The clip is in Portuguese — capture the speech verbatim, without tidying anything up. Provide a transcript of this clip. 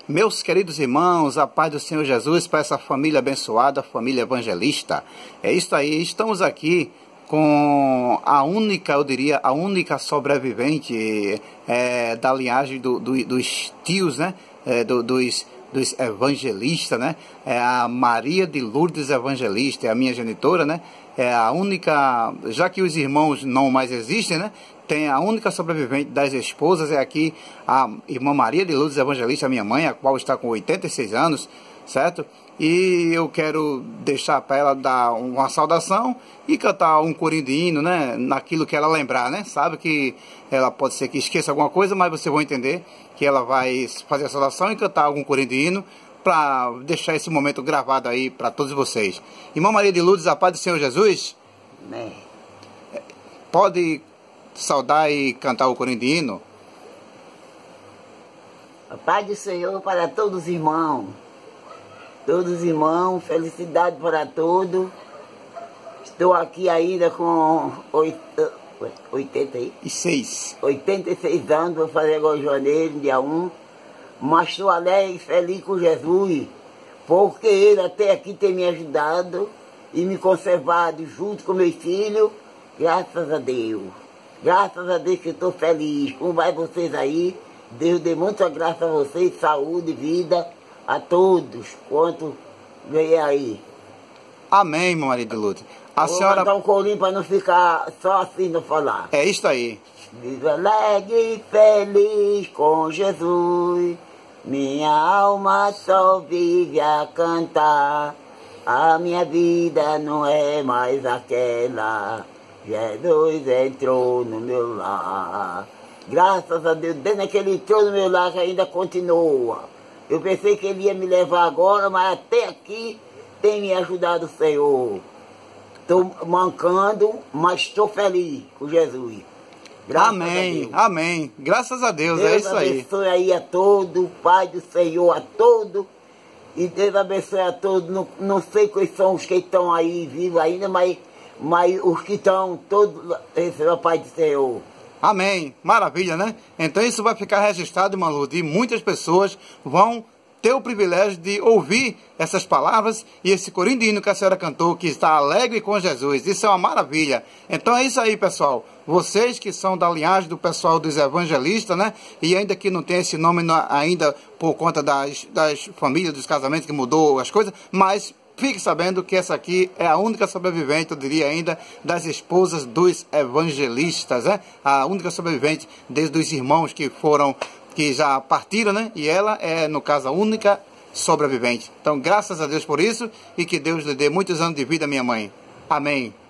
Meus queridos irmãos, a paz do Senhor Jesus para essa família abençoada, a família evangelista. É isso aí, estamos aqui com a única, eu diria, a única sobrevivente é, da linhagem do, do, dos tios, né? É, do, dos, dos evangelistas, né? É a Maria de Lourdes Evangelista, é a minha genitora, né? É a única, já que os irmãos não mais existem, né? Tem a única sobrevivente das esposas, é aqui a irmã Maria de Lourdes Evangelista, minha mãe, a qual está com oitenta e seis anos, certo? E eu quero deixar para ela dar uma saudação e cantar um corinho de hino, né? Naquilo que ela lembrar, né? Sabe que ela pode ser que esqueça alguma coisa, mas vocês vão entender que ela vai fazer a saudação e cantar algum corinho de hino para deixar esse momento gravado aí para todos vocês. Irmã Maria de Lourdes, a paz do Senhor Jesus. Amém. Pode saudar e cantar o corinho de hino. A paz do Senhor para todos os irmãos. Todos os irmãos, felicidade para todos. Estou aqui ainda com oitenta e seis. oitenta e seis anos, vou fazer agora em janeiro, dia um. Mas estou alegre e feliz com Jesus, porque Ele até aqui tem me ajudado e me conservado junto com meus filhos, graças a Deus. Graças a Deus que estou feliz. Como vai vocês aí? Deus dê muita graça a vocês, saúde, vida, a todos, quanto vem aí. Amém, irmã Maria de Lourdes. A Vou senhora... mandar um corinho para não ficar só assim não falar. É isso aí. Vivo alegre e feliz com Jesus, minha alma só vive a cantar. A minha vida não é mais aquela. Jesus entrou no meu lar. Graças a Deus, desde que Ele entrou no meu lar, que ainda continua. Eu pensei que Ele ia me levar agora, mas até aqui tem me ajudado o Senhor. Estou mancando, mas estou feliz com Jesus. Graças amém, amém. Graças a Deus, Deus é isso aí. Deus abençoe aí a todos, Pai do Senhor a todos. E Deus abençoe a todos. Não, não sei quais são os que estão aí vivos ainda, mas... Mas os que estão todos, esse é o Pai do Senhor. Amém. Maravilha, né? Então isso vai ficar registrado, irmã Lourdes, e muitas pessoas vão ter o privilégio de ouvir essas palavras e esse corinho de hino que a senhora cantou, que está alegre com Jesus. Isso é uma maravilha. Então é isso aí, pessoal. Vocês que são da linhagem do pessoal dos evangelistas, né? E ainda que não tem esse nome ainda por conta das, das famílias, dos casamentos, que mudou as coisas, mas... fique sabendo que essa aqui é a única sobrevivente, eu diria ainda, das esposas dos evangelistas, né? A única sobrevivente desde os irmãos que foram, que já partiram, né? E ela é, no caso, a única sobrevivente. Então, graças a Deus por isso e que Deus lhe dê muitos anos de vida, minha mãe. Amém.